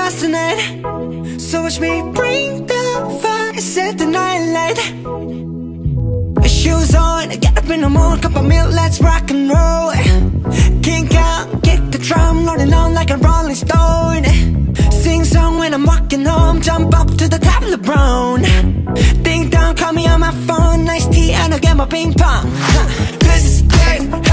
stars tonight. So watch me bring the fire, set the night light. Shoes on, get up in the morning, cup of milk, let's rock and roll. Kink out, kick the drum, rolling on like a rolling stone. Sing song when I'm walking home, jump up to the top of the brown. Ding dong, call me on my phone, nice tea and I'll get my ping pong. This is great.